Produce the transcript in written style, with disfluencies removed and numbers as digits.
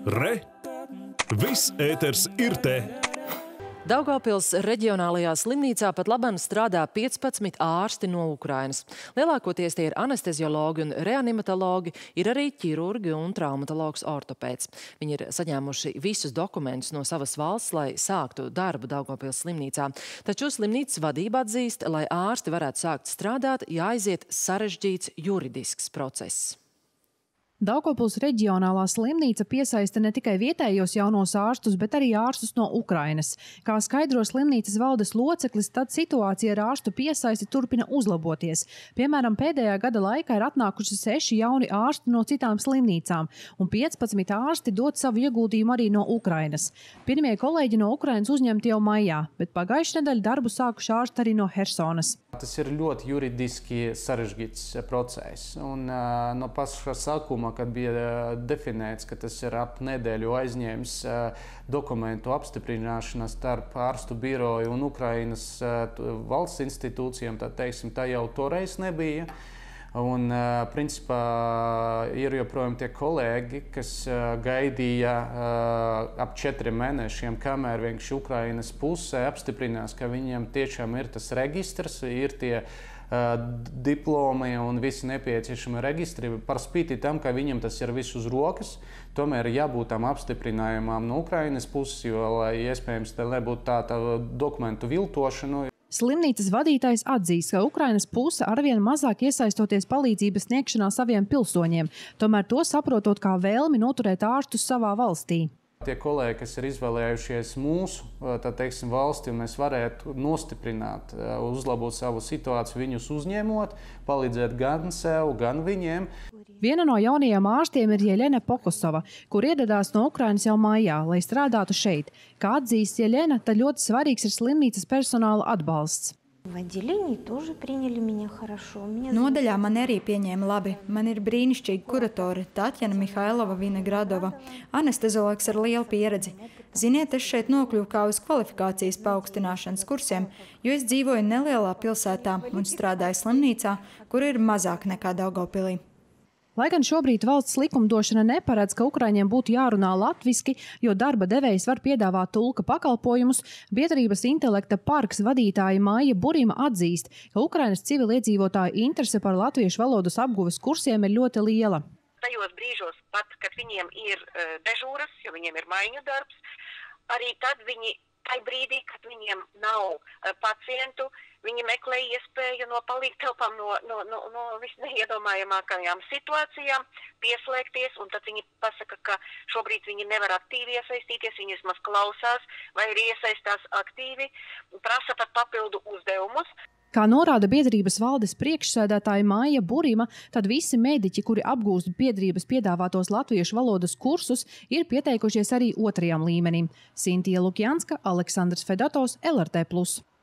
Re! Viss ēters ir te! Daugavpils reģionālajā slimnīcā pat labam strādā 15 ārsti no Ukrainas. Lielākoties tie ir anesteziologi un reanimatologi, ir arī ķirurgi un traumatologs ortopēds. Viņi ir saņēmuši visus dokumentus no savas valsts, lai sāktu darbu Daugavpils slimnīcā. Taču slimnīcas vadība atzīst, lai ārsti varētu sākt strādāt, jāaiziet sarežģīts juridisks process. Daugavpils reģionālā slimnīca piesaista ne tikai vietējos jaunos ārstus, bet arī ārstus no Ukrainas. Kā skaidro slimnīcas valdes loceklis, tad situācija ar ārstu piesaisti turpina uzlaboties. Piemēram, pēdējā gada laikā ir atnākuši 6 jauni ārsti no citām slimnīcām, un 15 ārsti dod savu ieguldījumu arī no Ukrainas. Pirmie kolēģi no Ukrainas uzņemti jau maijā, bet pagājušajā nedēļā darbu sākuši ārsti arī no Hersonas. Tas ir ļoti juridiski sarežģīts process. Un no paša sākuma, kad bija definēts, ka tas ir ap nedēļu aizņēmis dokumentu apstiprināšana starp ārstu biroju un Ukrainas valsts institūcijām, tad, teiksim, tā jau toreiz nebija. Un, principā, ir joprojām tie kolēģi, kas gaidīja ap 4 mēnešiem, kamēr vienkārši Ukrainas pusē apstiprinās, ka viņiem tiešām ir tas registrs, ir tie diplomi un visi nepieciešami registri. Par spīti tam, ka viņiem tas ir viss uz rokas, tomēr ir jābūt tam apstiprinājumam no Ukrainas puses, jo, lai iespējams nebūtu tā dokumentu viltošanu. Slimnīcas vadītājs atzīst, ka Ukrainas puse arvien mazāk iesaistoties palīdzības sniegšanā saviem pilsoņiem, tomēr to saprotot kā vēlmi noturēt ārstus savā valstī. Tie kolēģi, kas ir izvēlējušies mūsu valsti, un mēs varētu nostiprināt, uzlabot savu situāciju, viņus uzņemot, palīdzēt gan sev, gan viņiem. Viena no jaunajiem ārstiem ir Jeļena Pokosova, kur ieradās no Ukrainas jau maijā, lai strādātu šeit. Kā atzīst Jeļena, tad ļoti svarīgs ir slimnīcas personāla atbalsts. Nodaļā mani arī pieņēma labi. Man ir brīnišķīgi kuratori Tatjana Mihailova Vinogradova, anesteziologs ar lielu pieredzi. Ziniet, es šeit nokļuvu kā uz kvalifikācijas paaugstināšanas kursiem, jo es dzīvoju nelielā pilsētā un strādāju slimnīcā, kur ir mazāk nekā Daugavpilī. Lai gan šobrīd valsts likumdošana neparedz, ka ukraiņiem būtu jārunā latviski, jo darba devējs var piedāvāt tulka pakalpojumus, biedrības Intelekta parks vadītāja Maija Burima atzīst, ka Ukrainas civiliedzīvotāju interese par latviešu valodas apguves kursiem ir ļoti liela. Tajos brīžos pat, kad viņiem ir dežūras, jo viņiem ir maiņu darbs, arī tad viņi, tai brīdī, kad viņiem nav pacientu, viņi meklē iespēju no palīgtelpām, no visneiedomājamākajām situācijām pieslēgties, un tad viņi pasaka, ka šobrīd viņi nevar aktīvi iesaistīties, viņi vismaz klausās vai arī iesaistās aktīvi, prasa pat papildu uzdevumus. Kā norāda biedrības valdes priekšsēdētāja Maija Burima, tad visi mediķi, kuri apgūst biedrības piedāvātos latviešu valodas kursus, ir pieteikušies arī 2. līmenim. Sintija Lukjanska, Aleksandrs Fedotovs, LRT+.